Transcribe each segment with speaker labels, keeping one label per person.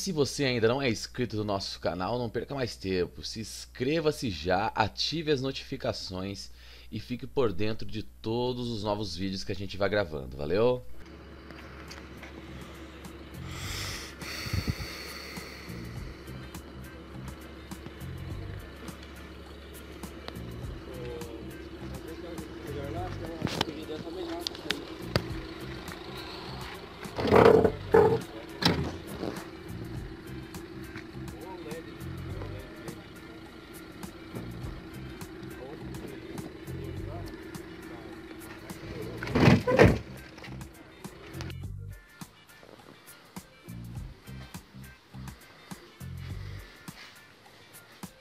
Speaker 1: se você ainda não é inscrito no nosso canal, não perca mais tempo. Se inscreva-se já, ative as notificações e fique por dentro de todos os novos vídeos que a gente vai gravando. Valeu?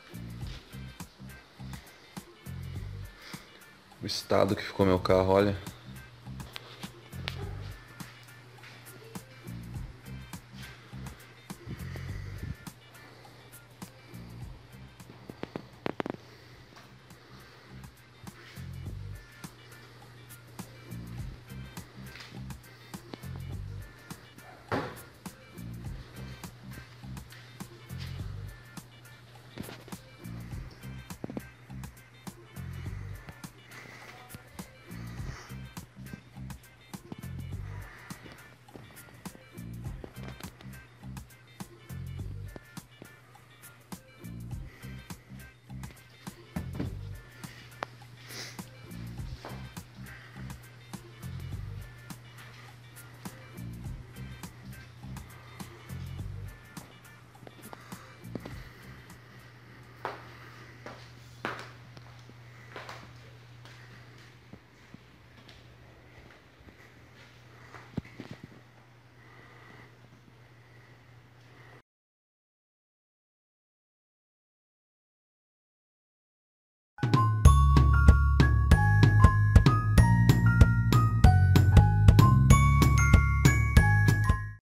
Speaker 2: O estado que ficou meu carro, olha.